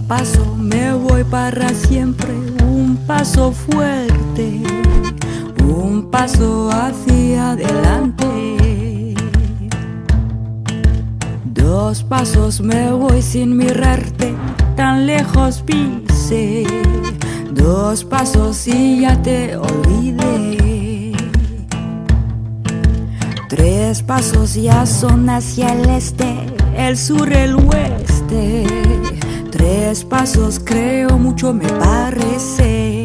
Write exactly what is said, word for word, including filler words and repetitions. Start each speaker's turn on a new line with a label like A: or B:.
A: paso me voy para siempre, un paso fuerte, un paso hacia adelante. Dos pasos me voy sin mirarte, tan lejos pisé. Dos pasos y ya te olvidé. Tres pasos ya son hacia el este, el sur, el oeste. Tres pasos creo mucho me parece.